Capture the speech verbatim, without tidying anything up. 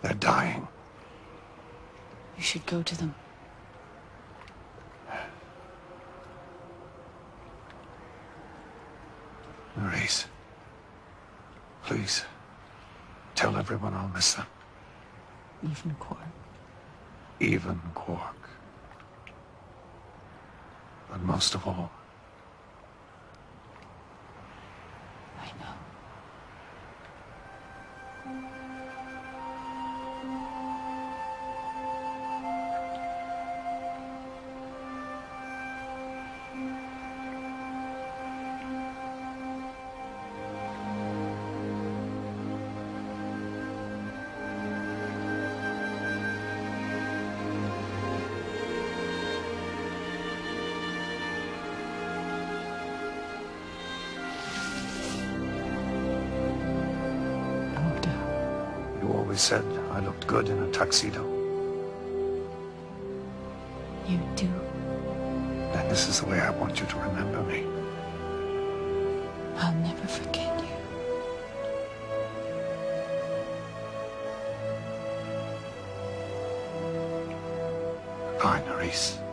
They're dying. You should go to them. Maurice, please, tell everyone I'll miss them. Even Quark. Even Quark. But most of all, I know. you always said I looked good in a tuxedo. You do. And this is the way I want you to remember me. I'll never forget you. Goodbye, Maurice.